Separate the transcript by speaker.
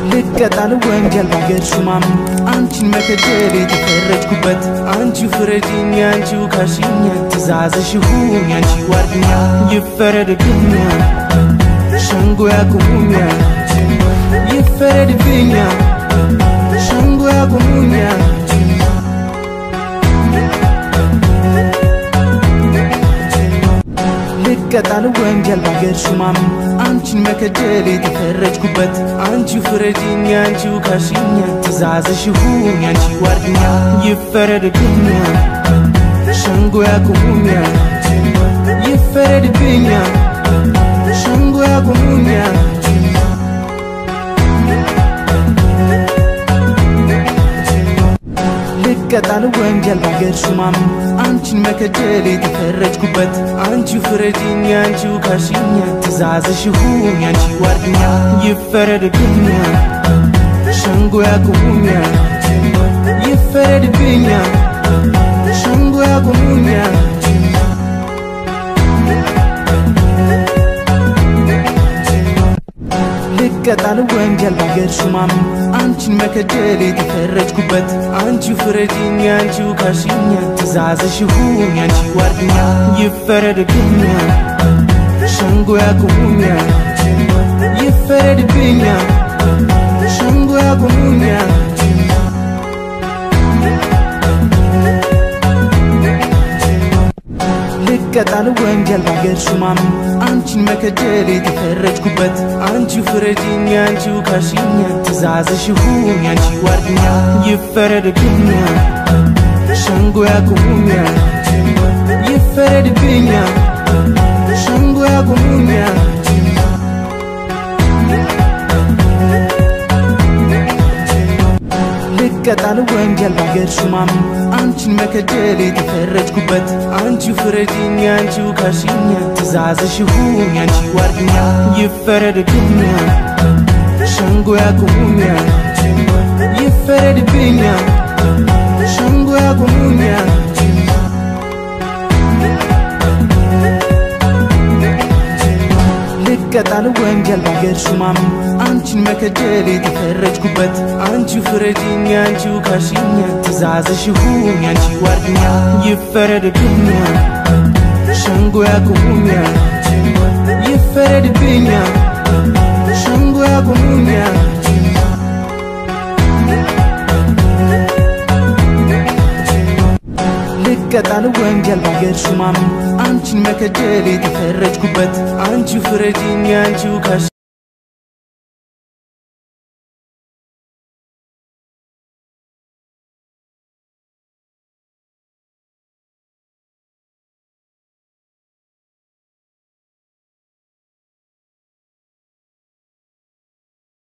Speaker 1: ልቀጣል ወንጀል ባገር ሹማም አንቺን መከጀል የተፈረጅኩበት አንቺ ፍረጂኝ አንቺው ካሽኝ ትእዛዝሽ ይሁን ያንቺ ዋርድኛ ይፈረድብኛ ሸንጎ ያቁሙኛ ይፈረድብኛ ሸንጎ ያቁሙኛ ልቀጣል ወንጀል ባገር ሹማም አንቺን መከጀል የተፈረጅኩበት አንቺ ፍረጂኝ አንቺው ካሽኝ ትእዛዝሽ ይሁን ያንቺ ዋርድኛ ይፈረድብኛ ሸንጎ ያቁሙኛ ይፈረድብኛ ሸንጎ ያቁሙኛ ልቀጣል ወንጀል ባገር ሹማም አንቺን መከጀል የተፈረጅኩበት አንቺ ፍረጂኝ አንቺው ካሽኝ ትእዛዝሽ ይሁን ያንቺ ዋርድኛ ይፈረድብኛ ሸንጎ ያቁሙኛ ይፈረድብኛ ሸንጎ ያቁሙኛ ልቀጣል ወንጀል ባገር ሹማም አንቺን መከጀል የተፈረጅኩበት አንቺ ፍረጂኝ አንቺው ካሽኝ ትእዛዝሽ ይሁን ያንቺ ዋርድኛ ይፈረድብኛ ሸንጎ ያቁሙኛ ይፈረድብኛ ሸንጎ ያቁሙኛ ልቀጣል ወንጀል ባገር ሹማም አንቺን መከጀል የተፈረጅኩበት አንቺ ፍረጂኝ አንቺው ካሽኝ ትእዛዝሽ ይሁን ያንቺ ዋርድኛ ይፈረድብኛ ሸንጎ ያቁሙኛ ይፈረድብኛ ሸንጎ ያቁሙኛ ልቀጣል ወንጀል ባገር ሹማም አንቺን መከጀል የተፈረጅኩበት አንቺ ፍረጂኝ አንቺው ካሽኝ ትእዛዝሽ ይሁን ያንቺ ዋርድኛ ይፈረድብኛ ሸንጎ ያቁሙኛ ይፈረድብኛ ሸንጎ ያቁሙኛ ልቀጣል ወንጀል ባገር ሹማም አንቺን መከጀል የተፈረጅኩበት አንቺ ፍረጂኝ አንቺው ካሽኝ ትእዛዝሽ ይሁን ያንቺ ዋርድኛ ይፈረድብኛ ሸንጎ ያቁሙኛ ይፈረድብኛ ሸንጎ ያቁሙኛ ልቀጣል ወንጀል ባገር ሹማም አንቺን መከጀል የተፈረጅኩበት አንቺ ፍረጂኝ አንቺው ካሽኝ